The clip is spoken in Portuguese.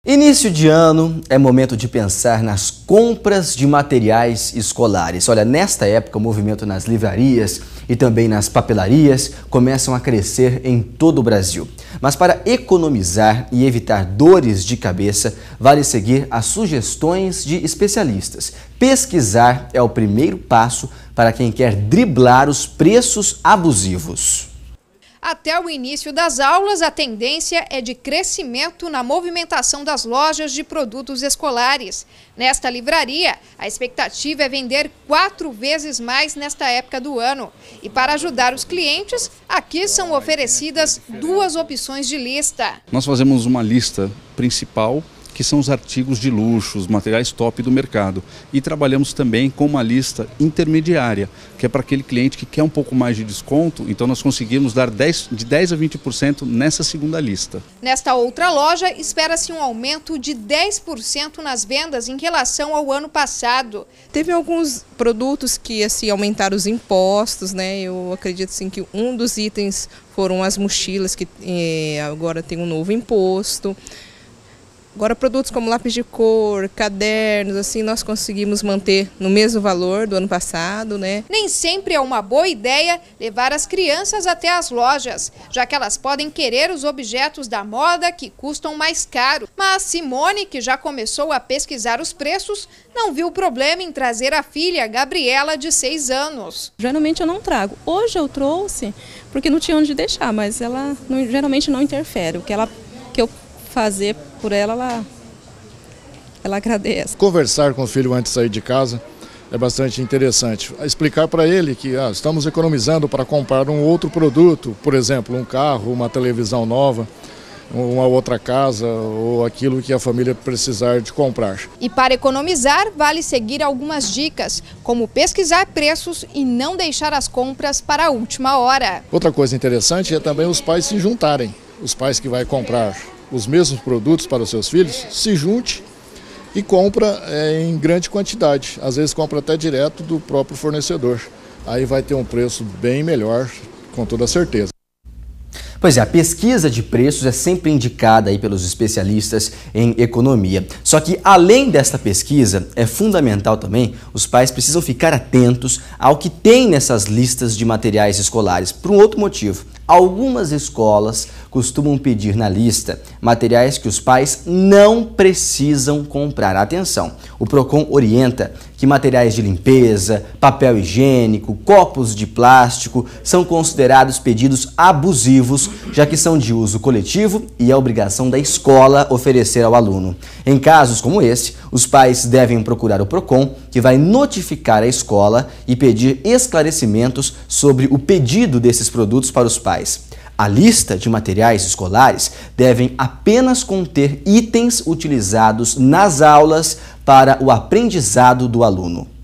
Início de ano é momento de pensar nas compras de materiais escolares. Olha, nesta época o movimento nas livrarias e também nas papelarias começam a crescer em todo o Brasil. Mas para economizar e evitar dores de cabeça, vale seguir as sugestões de especialistas. Pesquisar é o primeiro passo para quem quer driblar os preços abusivos. Até o início das aulas, a tendência é de crescimento na movimentação das lojas de produtos escolares. Nesta livraria, a expectativa é vender 4 vezes mais nesta época do ano. E para ajudar os clientes, aqui são oferecidas 2 opções de lista. Nós fazemos uma lista principal, que são os artigos de luxo, os materiais top do mercado. E trabalhamos também com uma lista intermediária, que é para aquele cliente que quer um pouco mais de desconto, então nós conseguimos dar de 10% a 20% nessa segunda lista. Nesta outra loja, espera-se um aumento de 10% nas vendas em relação ao ano passado. Teve alguns produtos que aumentaram os impostos, né? Eu acredito que um dos itens foram as mochilas, que agora tem um novo imposto. Agora, produtos como lápis de cor, cadernos, nós conseguimos manter no mesmo valor do ano passado, né? Nem sempre é uma boa ideia levar as crianças até as lojas, já que elas podem querer os objetos da moda que custam mais caro. Mas Simone, que já começou a pesquisar os preços, não viu problema em trazer a filha, Gabriela, de 6 anos. Geralmente eu não trago. Hoje eu trouxe porque não tinha onde deixar, mas ela geralmente não interfere. O que eu fazer por ela agradece. Conversar com o filho antes de sair de casa é bastante interessante. Explicar para ele que estamos economizando para comprar um outro produto, por exemplo, um carro, uma televisão nova, uma outra casa ou aquilo que a família precisar de comprar. E para economizar, vale seguir algumas dicas, como pesquisar preços e não deixar as compras para a última hora. Outra coisa interessante é também os pais se juntarem. Os pais que vão comprar os mesmos produtos para os seus filhos, se junte e compra em grande quantidade. Às vezes compra até direto do próprio fornecedor. Aí vai ter um preço bem melhor, com toda certeza. Pois é, a pesquisa de preços é sempre indicada aí pelos especialistas em economia. Só que, além desta pesquisa, é fundamental também, os pais precisam ficar atentos ao que tem nessas listas de materiais escolares, por um outro motivo. Algumas escolas costumam pedir na lista materiais que os pais não precisam comprar. Atenção, o Procon orienta que materiais de limpeza, papel higiênico, copos de plástico são considerados pedidos abusivos, já que são de uso coletivo e é obrigação da escola oferecer ao aluno. Em casos como esse, os pais devem procurar o Procon, que vai notificar a escola e pedir esclarecimentos sobre o pedido desses produtos para os pais. A lista de materiais escolares devem apenas conter itens utilizados nas aulas para o aprendizado do aluno.